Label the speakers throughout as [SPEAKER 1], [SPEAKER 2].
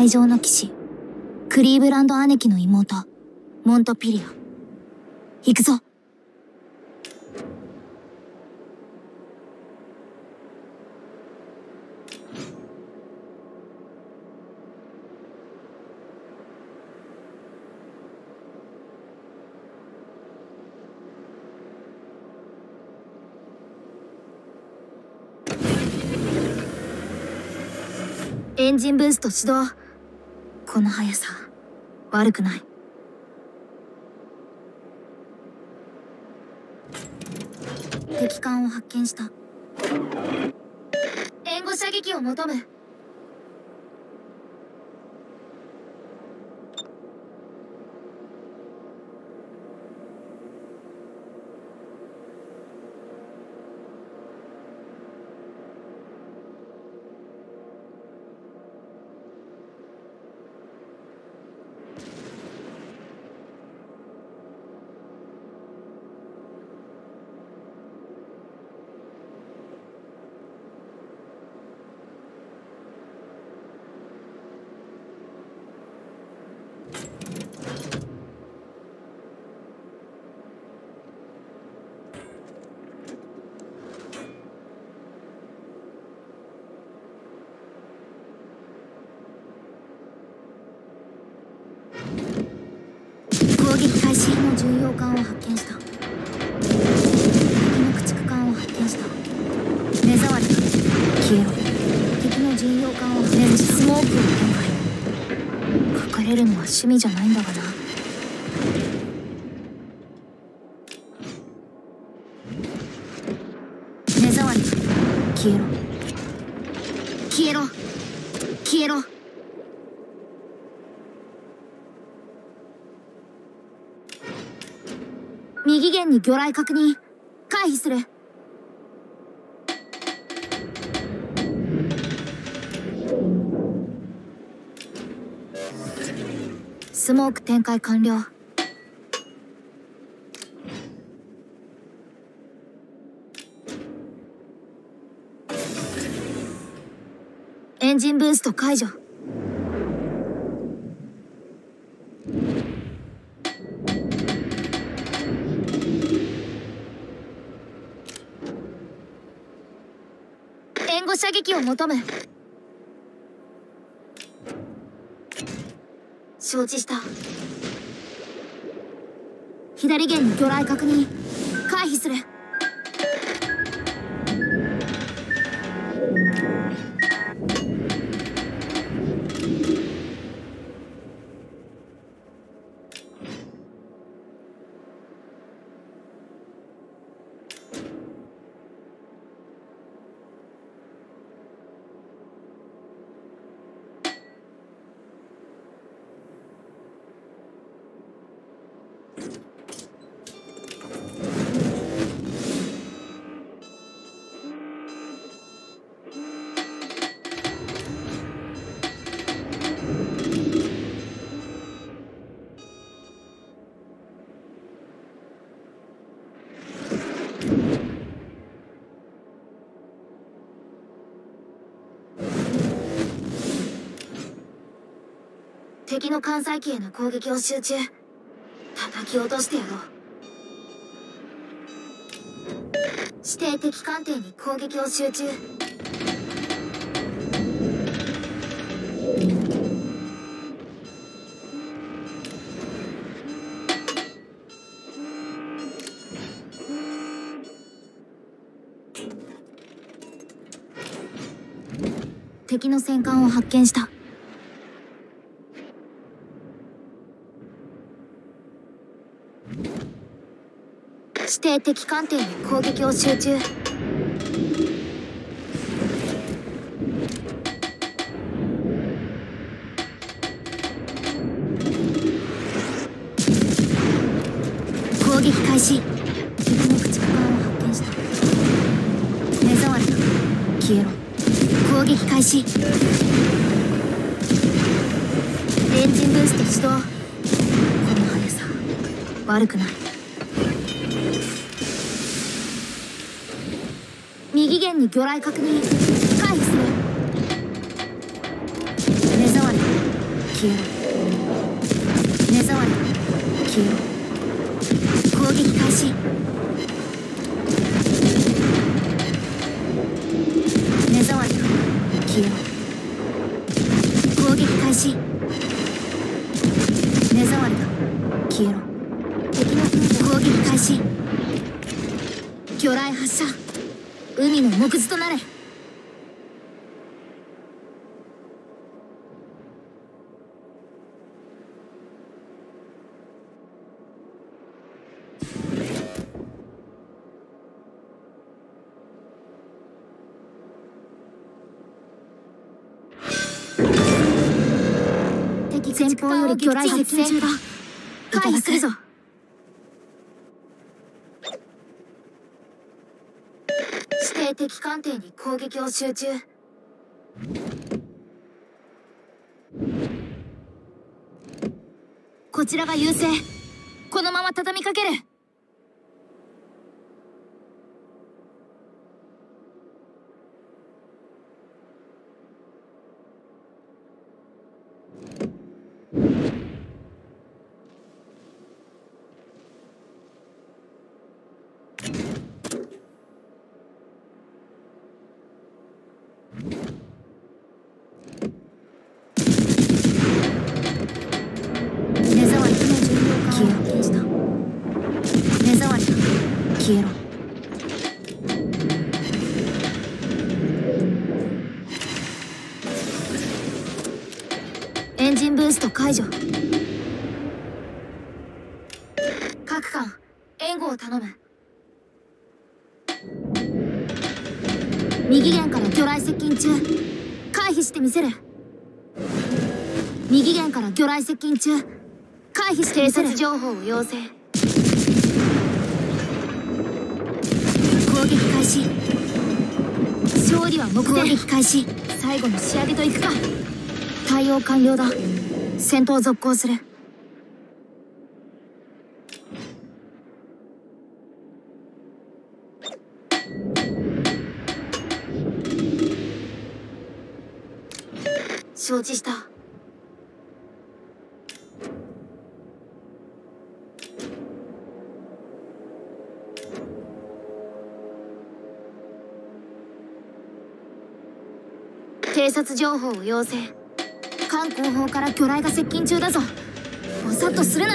[SPEAKER 1] 海上の騎士クリーブランド姉貴の妹モントピリア。行くぞ。エンジンブースト始動。この速さ悪くない。敵艦を発見した。援護射撃を求む。攻撃開始の巡洋艦を発見した。敵の駆逐艦を発見した。目障りだ。消えろ。敵の巡洋艦を発見しスモークを展開。隠れるのは趣味じゃないんだがな。目障りだ。消えろ。消えろ。消えろ。右舷に魚雷確認。回避する。スモーク展開完了。エンジンブースト解除。援護射撃を求む。承知した。左舷に魚雷確認。回避する。敵の艦載機への攻撃を集中。叩き落としてやろう。指定敵艦艇に攻撃を集中。敵の戦艦を発見した。指定敵艦艇に攻撃を集中。攻撃開始。敵の駆逐艦を発見した。目障りだ。消えろ。攻撃開始。エンジンブースト始動。この速さ悪くない。右舷に魚雷確認。回避する。目障りだ。 消えろ。目障りだ。消えろ。攻撃開始。目障りだ。消えろ。攻撃開始。目障りだ。消えろ。敵の攻撃開始。魚雷発射。海の藻くずとなれ。敵前方より魚雷接近中だ。回避するぞ。指定敵艦艇に攻撃を集中。こちらが優勢。このまま畳みかける。消えろ。エンジンブースト解除。各艦援護を頼む。右舷から魚雷接近中。回避してみせる。右舷から魚雷接近中。回避してみせる。偵察情報を要請。攻撃開始。勝利は目前。攻撃開始。最後の仕上げといくか。対応完了だ。戦闘続行する。承知した。偵察情報を要請。艦後方から魚雷が接近中だぞ。ぼさっとするな。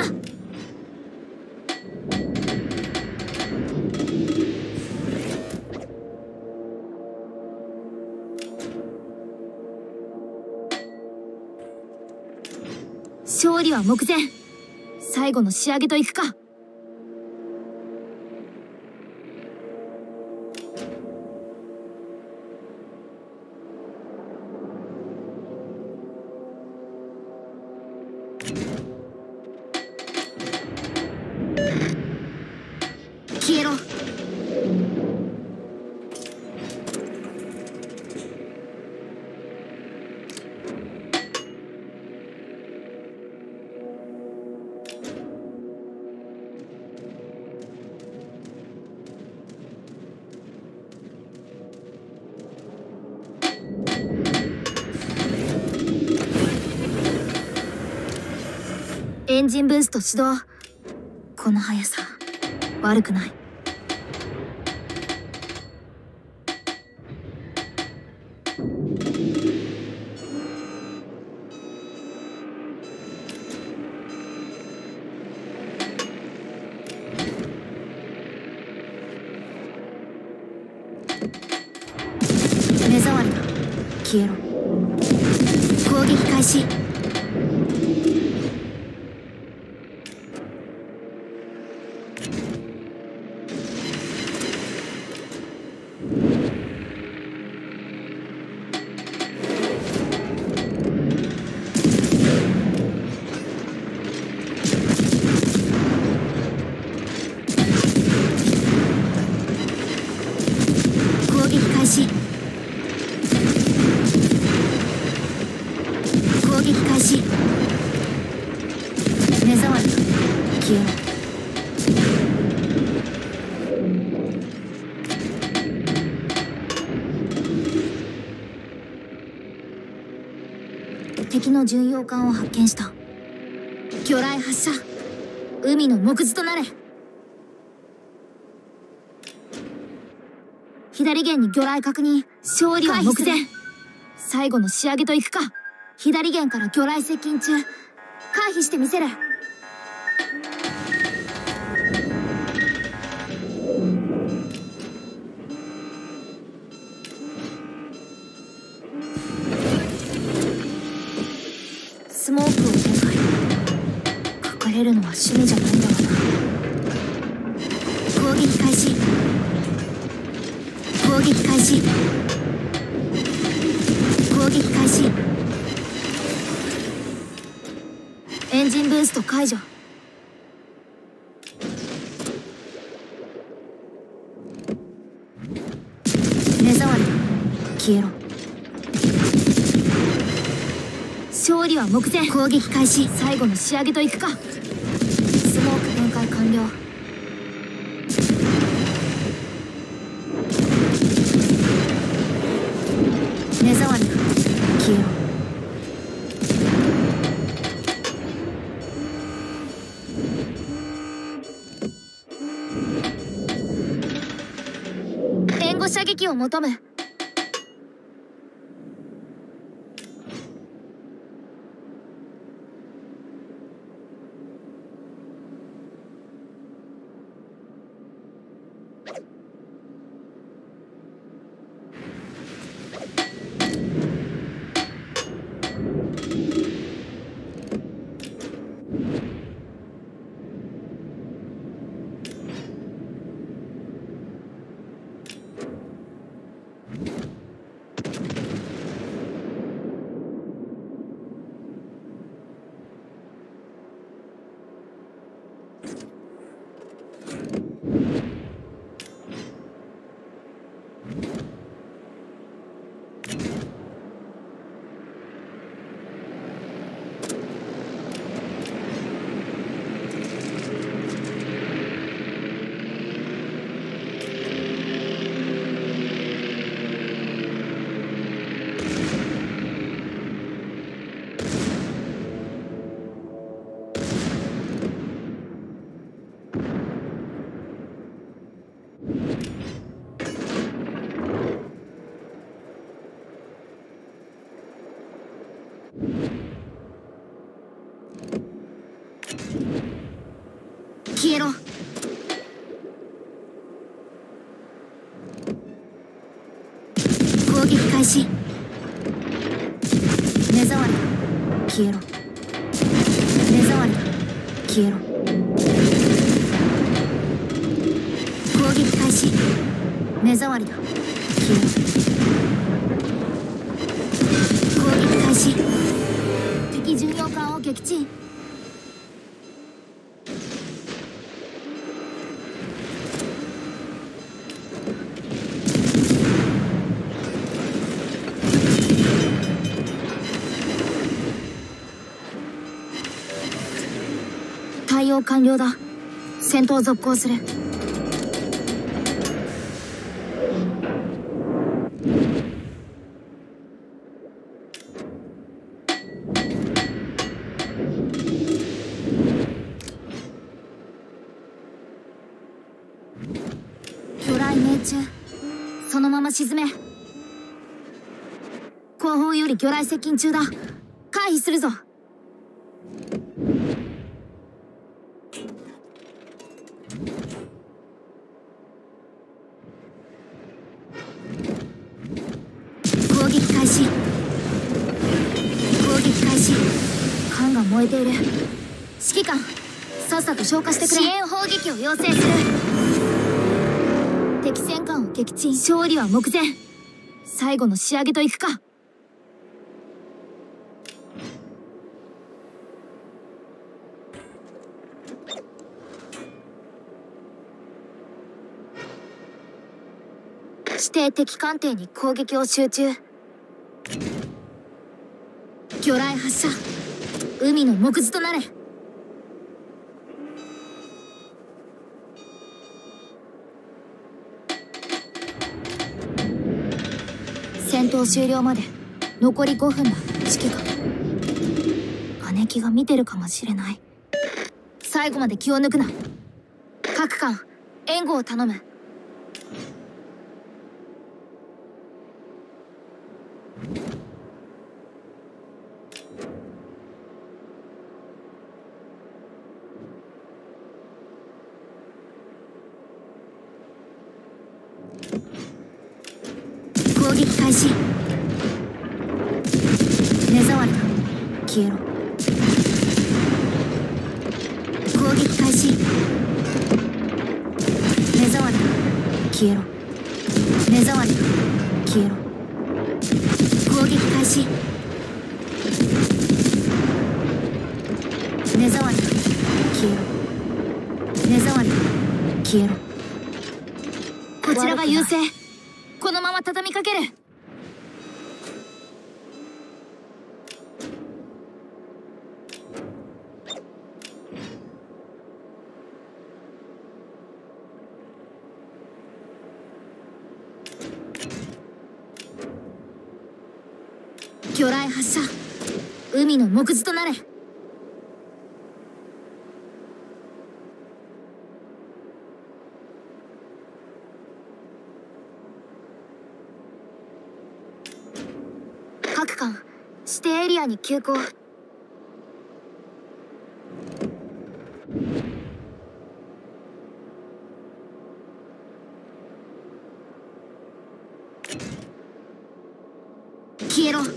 [SPEAKER 1] 勝利は目前。最後の仕上げといくか。消えろ。エンジンブースト始動。この速さ悪くない。目障りだ。消えろ。攻撃開始。攻撃開始。攻撃開始。目障りだ。消えろ。 敵の巡洋艦を発見した。魚雷発射。海の藻くずとなれ。左舷に魚雷確認。勝利は目前。最後の仕上げといくか。左舷から魚雷接近中。回避してみせる。スモークを展開。隠れるのは趣味じゃないんだろうな。攻撃開始。攻撃開始。攻撃開始。エンジンブースト解除。目障りだ。消えろ。勝利は目前。攻撃開始。最後の仕上げといくか。スモーク展開完了。目障りだ。消えろ。援護射撃を求む。消えろ。攻撃開始。目障りだ。消えろ。目障りだ。消えろ。攻撃開始。目障りだ。消えろ。攻撃開始。敵巡洋艦を撃沈。対応完了だ。戦闘続行する。魚雷命中。そのまま沈め。後方より魚雷接近中だ。回避するぞ。攻撃開始。攻撃開始。艦が燃えている。指揮官、さっさと消火してくれ。支援砲撃を要請する。敵戦艦を撃沈。勝利は目前。最後の仕上げといくか。指定敵艦艇に攻撃を集中。魚雷発射。海の藻くずとなれ。戦闘終了まで残り5分だ。指揮官。 敵が見てるかもしれない。最後まで気を抜くな。各艦援護を頼む。攻撃開始。目障りだ。消えろ。攻撃開始。目障りだ。消えろ。目障りだ。消えろ。攻撃開始。目障りだ。消えろ。目障りだ。消えろ。こちらが優勢。このまま畳みかける。魚雷発射。海の木図となれ。各艦指定エリアに急行。消えろ。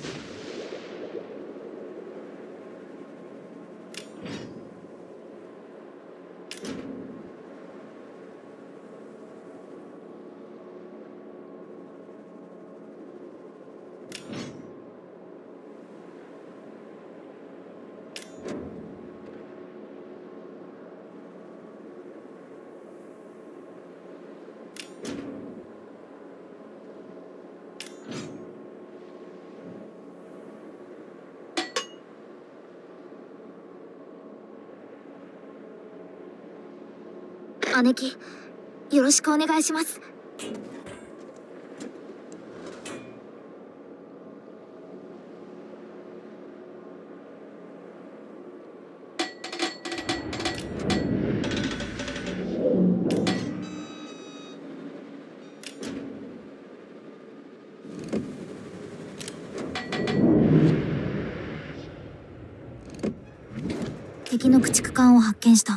[SPEAKER 1] 姉貴、よろしくお願いします。敵の駆逐艦を発見した。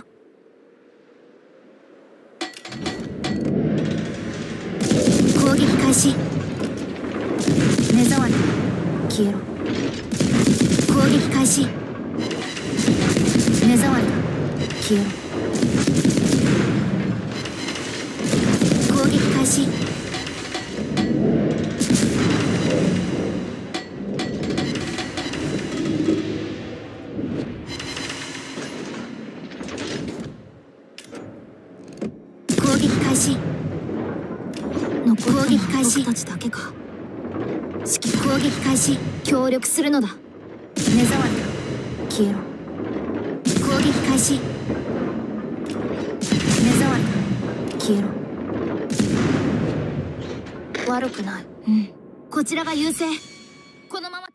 [SPEAKER 1] 攻撃開始。目障りだ。消えろ。攻撃開始。目障りだ。消えろ。攻撃開始。攻撃開始。攻撃開始。僕たちだけか。攻撃開始。協力するのだ。目障りだ。消えろ。攻撃開始。目障りだ。消えろ。悪くない。こちらが優勢。このまま